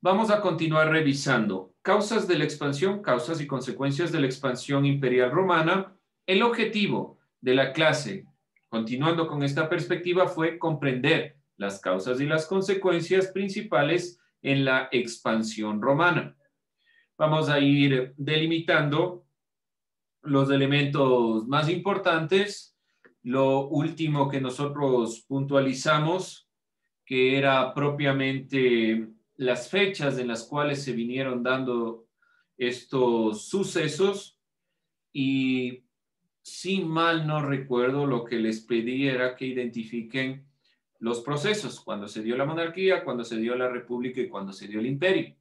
Vamos a continuar revisando causas de la expansión, causas y consecuencias de la expansión imperial romana. El objetivo de la clase, continuando con esta perspectiva, fue comprender las causas y las consecuencias principales en la expansión romana. Vamos a ir delimitando los elementos más importantes. Lo último que nosotros puntualizamos, que era propiamente las fechas en las cuales se vinieron dando estos sucesos, y si mal no recuerdo, lo que les pedí era que identifiquen los procesos, cuando se dio la monarquía, cuando se dio la república y cuando se dio el imperio.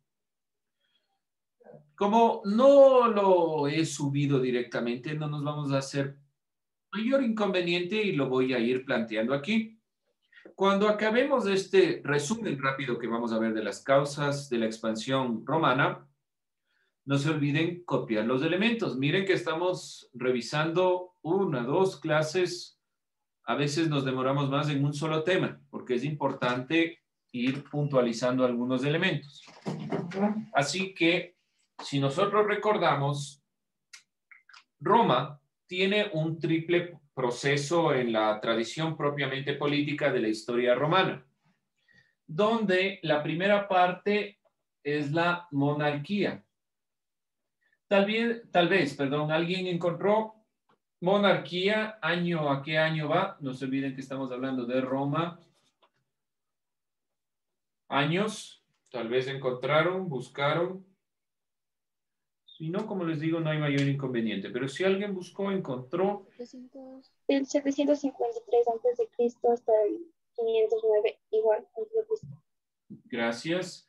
Como no lo he subido directamente, no nos vamos a hacer mayor inconveniente y lo voy a ir planteando aquí. Cuando acabemos este resumen rápido que vamos a ver de las causas de la expansión romana, no se olviden copiar los elementos. Miren que estamos revisando una, dos clases. A veces nos demoramos más en un solo tema, porque es importante ir puntualizando algunos elementos. Así que, si nosotros recordamos, Roma tiene un triple proceso en la tradición propiamente política de la historia romana, donde la primera parte es la monarquía. Tal vez, alguien encontró monarquía, año, ¿a qué año va? No se olviden que estamos hablando de Roma. Años, tal vez encontraron, buscaron. Si no, como les digo, no hay mayor inconveniente. Pero si alguien buscó, encontró. Del 753 antes de Cristo hasta el 509 igual antes de Cristo. Gracias.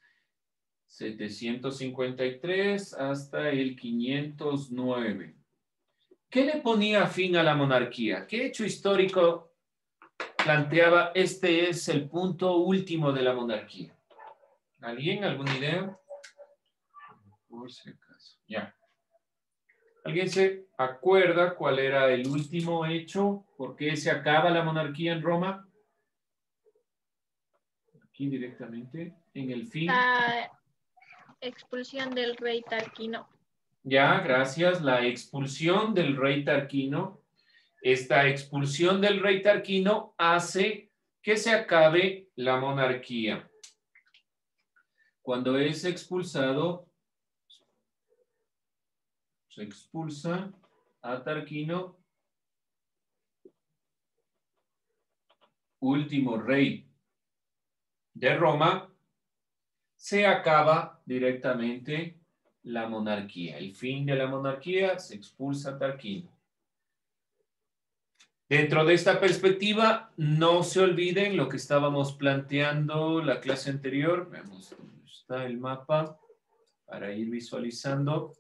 753 hasta el 509. ¿Qué le ponía fin a la monarquía? ¿Qué hecho histórico planteaba? Este es el punto último de la monarquía. ¿Alguien? ¿Alguna idea? Por si acaso. Ya. ¿Alguien se acuerda cuál era el último hecho? ¿Por qué se acaba la monarquía en Roma? Aquí directamente, en el fin. La expulsión del rey Tarquino. Ya, gracias. La expulsión del rey Tarquino. Esta expulsión del rey Tarquino hace que se acabe la monarquía. Cuando es expulsado, se expulsa a Tarquino, último rey de Roma, se acaba directamente la monarquía. El fin de la monarquía, se expulsa a Tarquino. Dentro de esta perspectiva, no se olviden lo que estábamos planteando la clase anterior. Veamos dónde está el mapa para ir visualizando.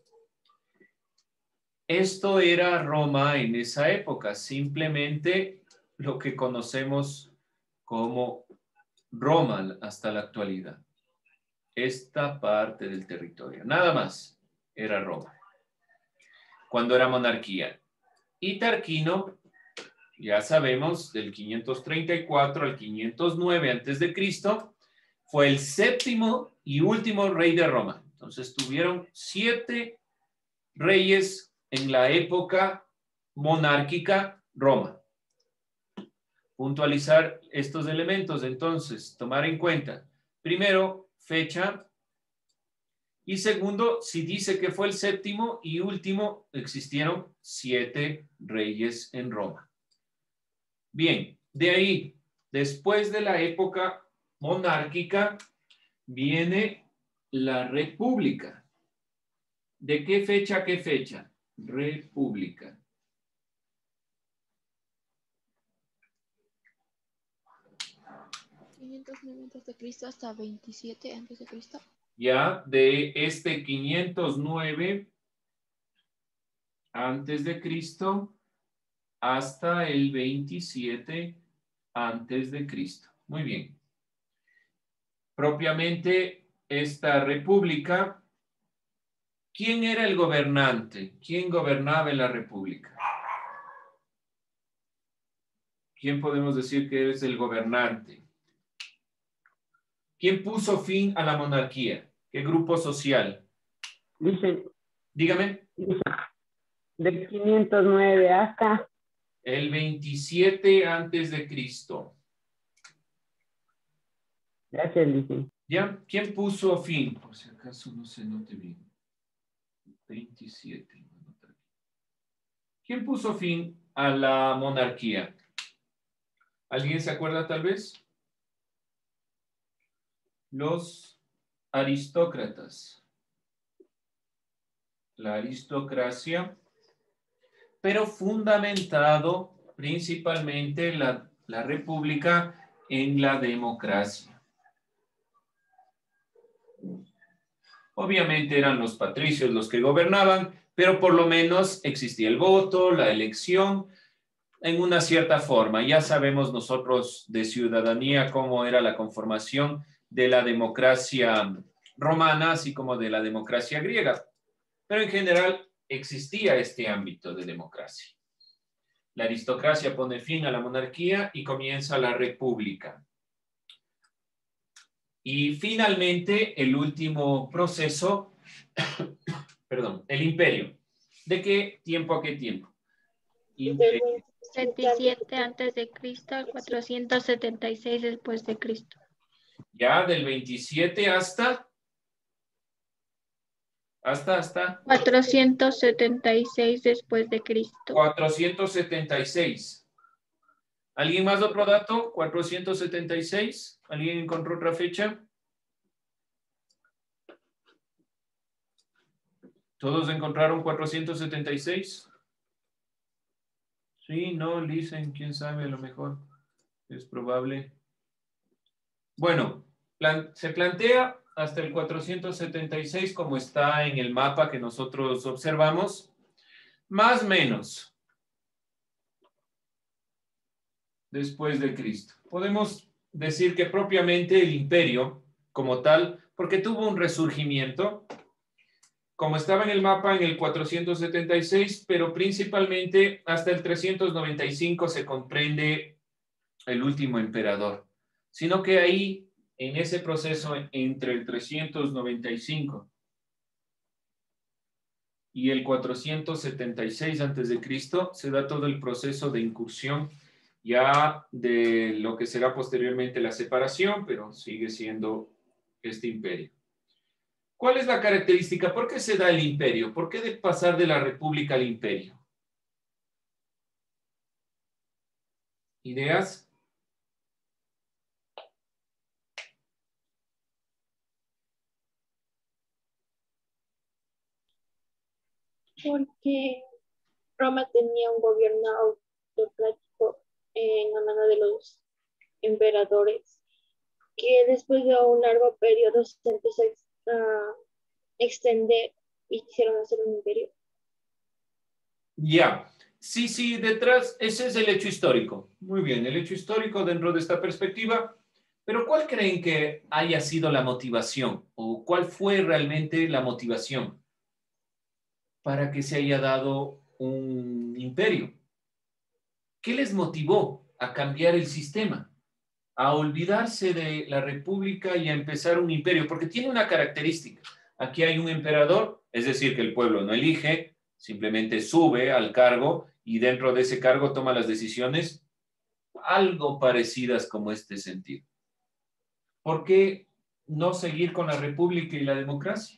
Esto era Roma en esa época, simplemente lo que conocemos como Roma hasta la actualidad. Esta parte del territorio, nada más era Roma, cuando era monarquía. Y Tarquino, ya sabemos, del 534 al 509 a.C., fue el séptimo y último rey de Roma. Entonces tuvieron 7 reyes en la época monárquica Roma. Puntualizar estos elementos, entonces, tomar en cuenta, primero, fecha, y segundo, si dice que fue el séptimo y último, existieron 7 reyes en Roma. Bien, de ahí, después de la época monárquica, viene la república. ¿De qué fecha a qué fecha? República. A.C. hasta 27 a.C. Ya, de este 509 antes de Cristo hasta el 27 antes de Cristo. Muy bien. Propiamente esta república, ¿quién era el gobernante? ¿Quién gobernaba en la república? ¿Quién podemos decir que es el gobernante? ¿Quién puso fin a la monarquía? ¿Qué grupo social? Dice, Dígame. del 509 hasta... El 27 antes de Cristo. Gracias, dice. ¿Ya? ¿Quién puso fin? Por si acaso no se note bien. 27. ¿Quién puso fin a la monarquía? ¿Alguien se acuerda tal vez? Los aristócratas. La aristocracia, pero fundamentado principalmente la república en la democracia. Obviamente eran los patricios los que gobernaban, pero por lo menos existía el voto, la elección, en una cierta forma. Ya sabemos nosotros de ciudadanía cómo era la conformación de la democracia romana, así como de la democracia griega. Pero en general existía este ámbito de democracia. La aristocracia pone fin a la monarquía y comienza la república. Y finalmente, el último proceso, perdón, el imperio. ¿De qué tiempo a qué tiempo? Del Imperio. 27 antes de Cristo al 476 después de Cristo. Ya del 27 hasta 476 después de Cristo. 476. ¿Alguien más otro dato? 476. ¿Alguien encontró otra fecha? ¿Todos encontraron 476? Sí, no, dicen, quién sabe, a lo mejor es probable. Bueno, se plantea hasta el 476 como está en el mapa que nosotros observamos, más o menos después de Cristo. Podemos decir que propiamente el imperio como tal, porque tuvo un resurgimiento, como estaba en el mapa en el 476, pero principalmente hasta el 395 se comprende el último emperador, sino que ahí, en ese proceso entre el 395 y el 476 antes de Cristo, se da todo el proceso de incursión ya de lo que será posteriormente la separación, pero sigue siendo este imperio. ¿Cuál es la característica? ¿Por qué se da el imperio? ¿Por qué de pasar de la república al imperio? ¿Ideas? Porque Roma tenía un gobierno autocrático en la mano de los emperadores, que después de un largo periodo se empezó a extender y quisieron hacer un imperio. Ya. Sí, detrás, ese es el hecho histórico. Muy bien, el hecho histórico dentro de esta perspectiva. Pero ¿cuál creen que haya sido la motivación? ¿O cuál fue realmente la motivación para que se haya dado un imperio? ¿Qué les motivó a cambiar el sistema? A olvidarse de la república y a empezar un imperio, porque tiene una característica. Aquí hay un emperador, es decir, que el pueblo no elige, simplemente sube al cargo y dentro de ese cargo toma las decisiones algo parecidas como este sentido. ¿Por qué no seguir con la república y la democracia?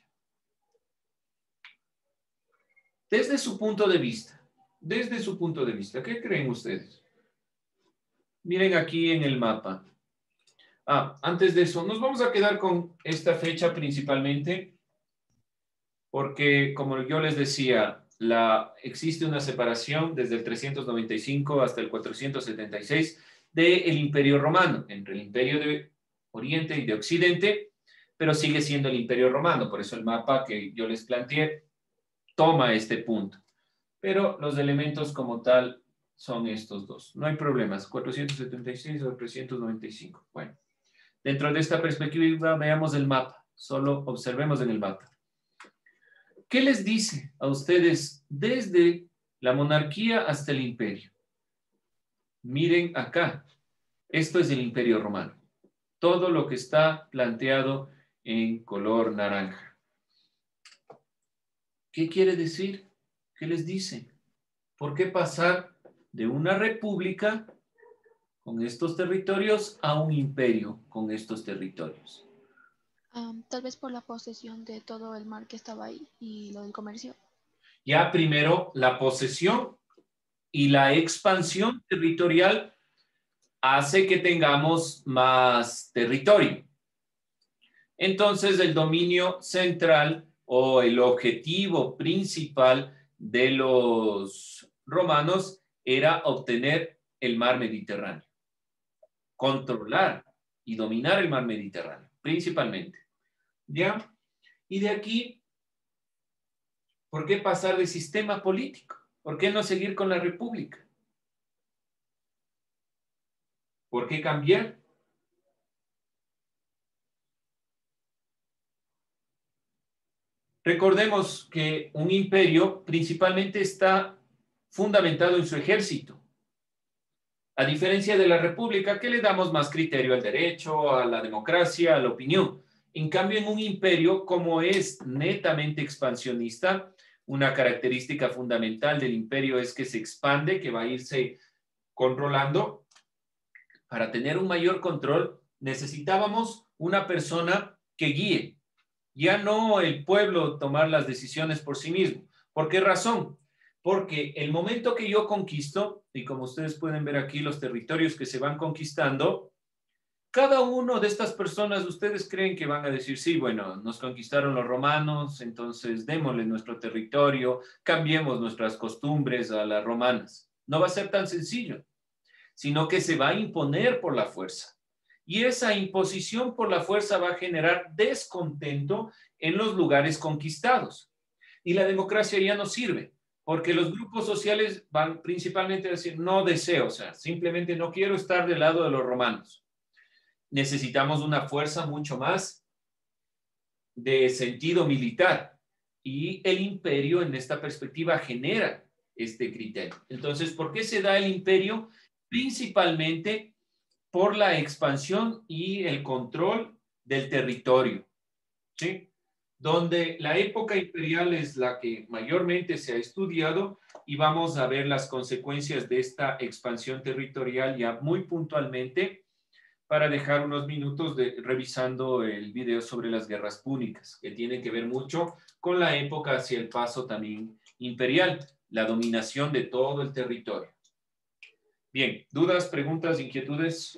Desde su punto de vista, ¿qué creen ustedes? Miren aquí en el mapa. Antes de eso, nos vamos a quedar con esta fecha principalmente porque, como yo les decía, existe una separación desde el 395 hasta el 476 del Imperio Romano, entre el Imperio de Oriente y de Occidente, pero sigue siendo el Imperio Romano. Por eso el mapa que yo les planteé toma este punto. Pero los elementos como tal son estos dos. No hay problemas, 476 o 395. Bueno. Dentro de esta perspectiva, veamos el mapa. Solo observemos en el mapa. ¿Qué les dice a ustedes desde la monarquía hasta el imperio? Miren acá. Esto es el Imperio Romano. Todo lo que está planteado en color naranja. ¿Qué quiere decir? ¿Qué les dice? ¿Por qué pasar de una república con estos territorios a un imperio con estos territorios? Tal vez por la posesión de todo el mar que estaba ahí y lo del comercio. Ya primero la posesión y la expansión territorial hace que tengamos más territorio. Entonces el dominio central o el objetivo principal de los romanos era obtener el mar Mediterráneo, controlar y dominar el mar Mediterráneo, principalmente. ¿Ya? Y de aquí, ¿por qué pasar de sistema político? ¿Por qué no seguir con la república? ¿Por qué cambiar? Recordemos que un imperio principalmente está fundamentado en su ejército. A diferencia de la república, que le damos más criterio al derecho, a la democracia, a la opinión. En cambio, en un imperio, como es netamente expansionista, una característica fundamental del imperio es que se expande, que va a irse controlando. Para tener un mayor control, necesitábamos una persona que guíe, ya no el pueblo tomar las decisiones por sí mismo. ¿Por qué razón? Porque el momento que yo conquisto, y como ustedes pueden ver aquí los territorios que se van conquistando, cada uno de estas personas, ustedes creen que van a decir, sí, bueno, nos conquistaron los romanos, entonces démosle nuestro territorio, cambiemos nuestras costumbres a las romanas. No va a ser tan sencillo, sino que se va a imponer por la fuerza. Y esa imposición por la fuerza va a generar descontento en los lugares conquistados. Y la democracia ya no sirve, porque los grupos sociales van principalmente a decir, no deseo, o sea, simplemente no quiero estar del lado de los romanos. Necesitamos una fuerza mucho más de sentido militar. Y el imperio en esta perspectiva genera este criterio. Entonces, ¿por qué se da el imperio? Principalmente por la expansión y el control del territorio, ¿sí? Donde la época imperial es la que mayormente se ha estudiado y vamos a ver las consecuencias de esta expansión territorial ya muy puntualmente para dejar unos minutos revisando el video sobre las guerras púnicas, que tiene que ver mucho con la época hacia el paso también imperial, la dominación de todo el territorio. Bien, ¿dudas, preguntas, inquietudes?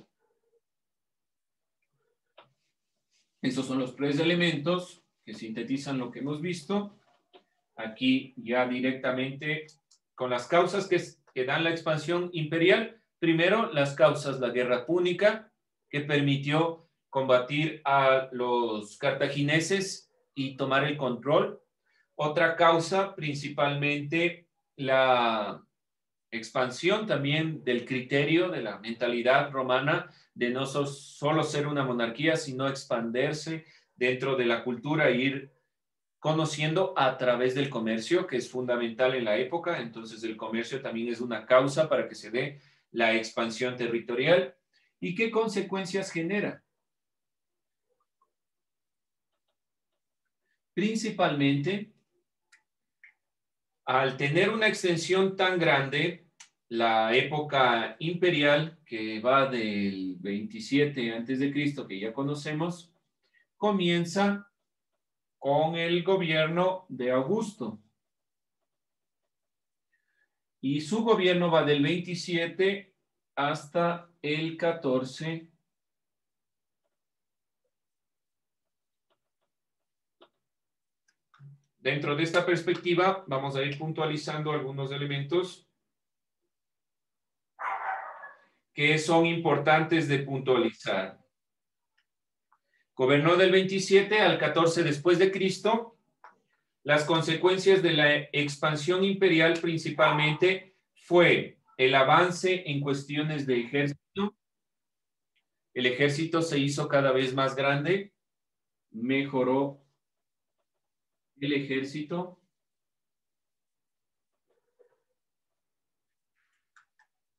Esos son los tres elementos que sintetizan lo que hemos visto. Aquí ya directamente con las causas que dan la expansión imperial. Primero, las causas, la guerra púnica, que permitió combatir a los cartagineses y tomar el control. Otra causa, principalmente la expansión también del criterio de la mentalidad romana de no solo ser una monarquía, sino expandirse dentro de la cultura e ir conociendo a través del comercio, que es fundamental en la época. Entonces el comercio también es una causa para que se dé la expansión territorial. ¿Y qué consecuencias genera? Principalmente, al tener una extensión tan grande, la época imperial, que va del 27 a.C., que ya conocemos, comienza con el gobierno de Augusto. Y su gobierno va del 27 hasta el 14. Dentro de esta perspectiva, vamos a ir puntualizando algunos elementos que son importantes de puntualizar. Gobernó del 27 al 14 después de Cristo. Las consecuencias de la expansión imperial principalmente fue el avance en cuestiones de ejército. El ejército se hizo cada vez más grande, mejoró el ejército.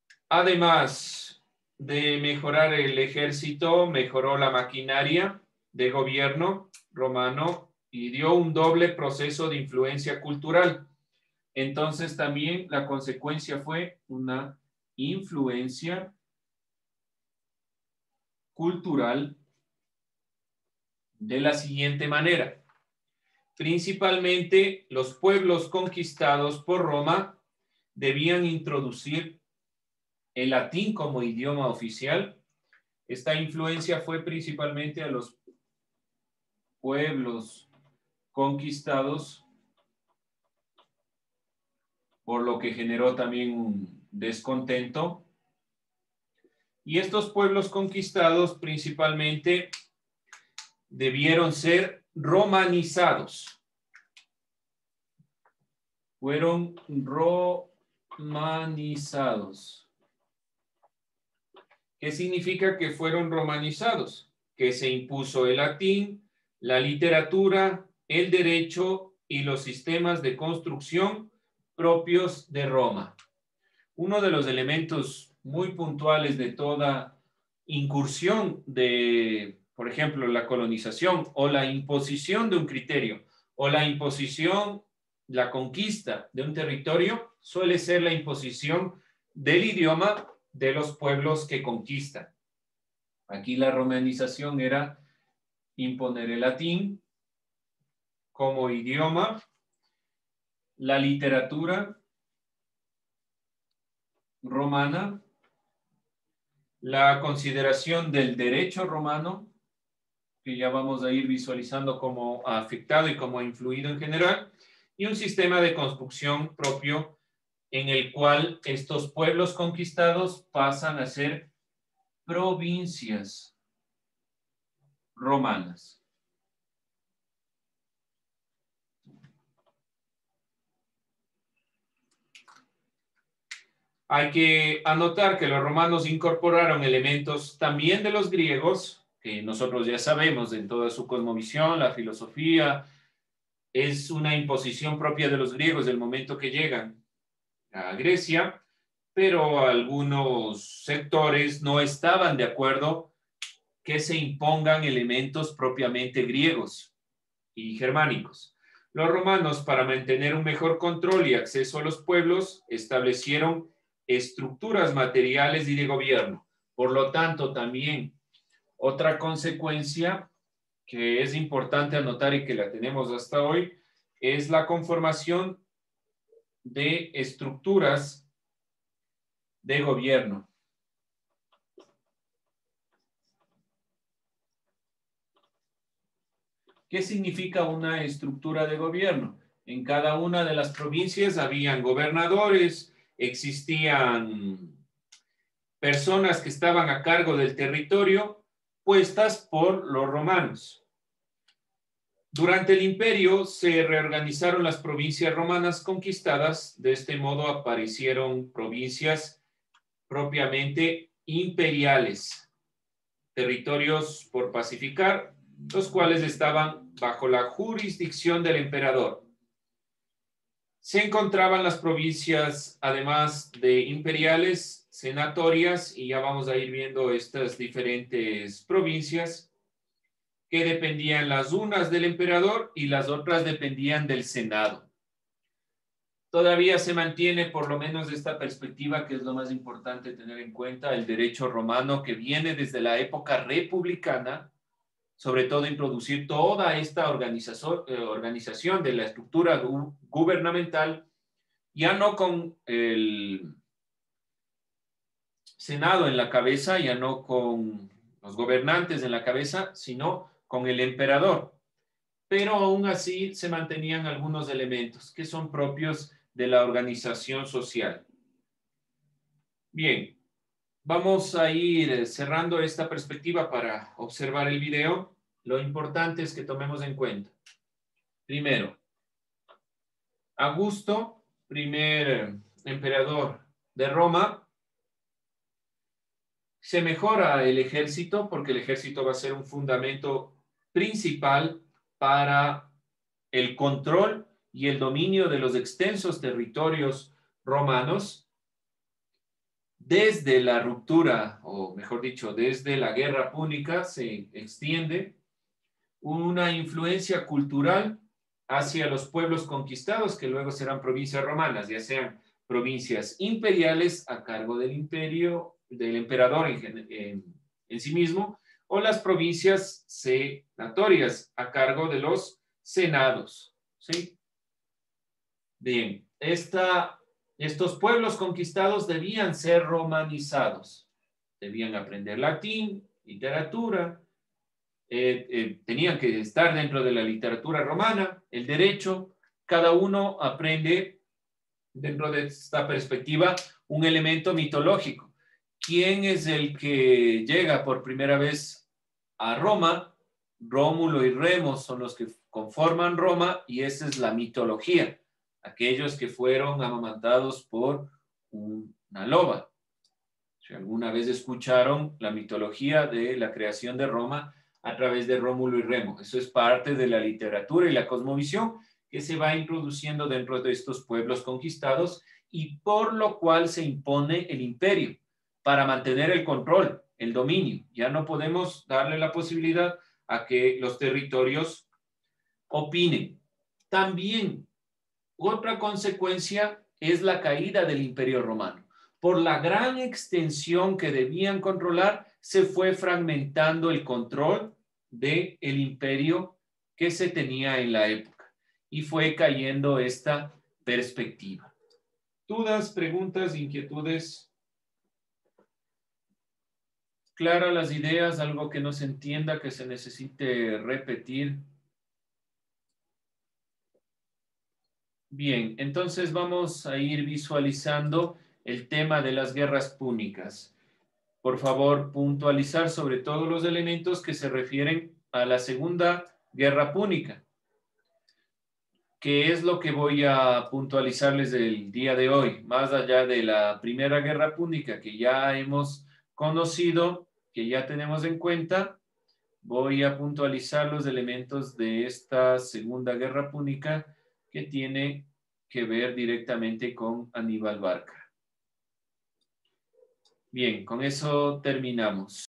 Además de mejorar el ejército, mejoró la maquinaria, de gobierno romano y dio un doble proceso de influencia cultural. Entonces también la consecuencia fue una influencia cultural de la siguiente manera. Principalmente los pueblos conquistados por Roma debían introducir el latín como idioma oficial. Esta influencia fue principalmente a los pueblos conquistados, por lo que generó también un descontento. Y estos pueblos conquistados principalmente debieron ser romanizados. Fueron romanizados. ¿Qué significa que fueron romanizados? Que se impuso el latín, la literatura, el derecho y los sistemas de construcción propios de Roma. Uno de los elementos muy puntuales de toda incursión de, por ejemplo, la colonización o la imposición de un criterio o la imposición, la conquista de un territorio, suele ser la imposición del idioma de los pueblos que conquistan. Aquí la romanización era imponer el latín como idioma, la literatura romana, la consideración del derecho romano, que ya vamos a ir visualizando cómo ha afectado y cómo ha influido en general, y un sistema de construcción propio en el cual estos pueblos conquistados pasan a ser provincias romanas. Hay que anotar que los romanos incorporaron elementos también de los griegos, que nosotros ya sabemos en toda su cosmovisión, la filosofía, es una imposición propia de los griegos del momento que llegan a Grecia, pero algunos sectores no estaban de acuerdo que se impongan elementos propiamente griegos y germánicos. Los romanos, para mantener un mejor control y acceso a los pueblos, establecieron estructuras materiales y de gobierno. Por lo tanto, también otra consecuencia que es importante anotar y que la tenemos hasta hoy es la conformación de estructuras de gobierno. ¿Qué significa una estructura de gobierno? En cada una de las provincias habían gobernadores, existían personas que estaban a cargo del territorio puestas por los romanos. Durante el imperio se reorganizaron las provincias romanas conquistadas. De este modo aparecieron provincias propiamente imperiales, territorios por pacificar, los cuales estaban bajo la jurisdicción del emperador. Se encontraban las provincias, además de imperiales, senatorias, y ya vamos a ir viendo estas diferentes provincias que dependían las unas del emperador y las otras dependían del Senado. Todavía se mantiene, por lo menos de esta perspectiva, que es lo más importante tener en cuenta, el derecho romano que viene desde la época republicana, sobre todo introducir toda esta organización de la estructura gubernamental, ya no con el Senado en la cabeza, ya no con los gobernantes en la cabeza, sino con el emperador. Pero aún así se mantenían algunos elementos que son propios de la organización social. Bien, vamos a ir cerrando esta perspectiva para observar el video. Lo importante es que tomemos en cuenta. Primero, Augusto, primer emperador de Roma, se mejora el ejército porque el ejército va a ser un fundamento principal para el control y el dominio de los extensos territorios romanos. Desde la ruptura, o mejor dicho, desde la guerra púnica se extiende una influencia cultural hacia los pueblos conquistados, que luego serán provincias romanas, ya sean provincias imperiales a cargo del imperio, del emperador en sí mismo, o las provincias senatorias a cargo de los senados. ¿Sí? Bien, estos pueblos conquistados debían ser romanizados, debían aprender latín, literatura, tenían que estar dentro de la literatura romana, el derecho. Cada uno aprende dentro de esta perspectiva un elemento mitológico. ¿Quién es el que llega por primera vez a Roma? Rómulo y Remo son los que conforman Roma y esa es la mitología. Aquellos que fueron amamantados por una loba. Si alguna vez escucharon la mitología de la creación de Roma a través de Rómulo y Remo. Eso es parte de la literatura y la cosmovisión que se va introduciendo dentro de estos pueblos conquistados y por lo cual se impone el imperio para mantener el control, el dominio. Ya no podemos darle la posibilidad a que los territorios opinen. También otra consecuencia es la caída del imperio romano. Por la gran extensión que debían controlar, se fue fragmentando el control del imperio que se tenía en la época y fue cayendo esta perspectiva. ¿Dudas, preguntas, inquietudes? ¿Claras las ideas? ¿Algo que no se entienda, que se necesite repetir? Bien, entonces vamos a ir visualizando el tema de las guerras púnicas. Por favor, puntualizar sobre todos los elementos que se refieren a la Segunda Guerra Púnica. ¿Qué es lo que voy a puntualizarles del día de hoy? Más allá de la Primera Guerra Púnica que ya hemos conocido, que ya tenemos en cuenta, voy a puntualizar los elementos de esta Segunda Guerra Púnica que tiene que ver directamente con Aníbal Barca. Bien, con eso terminamos.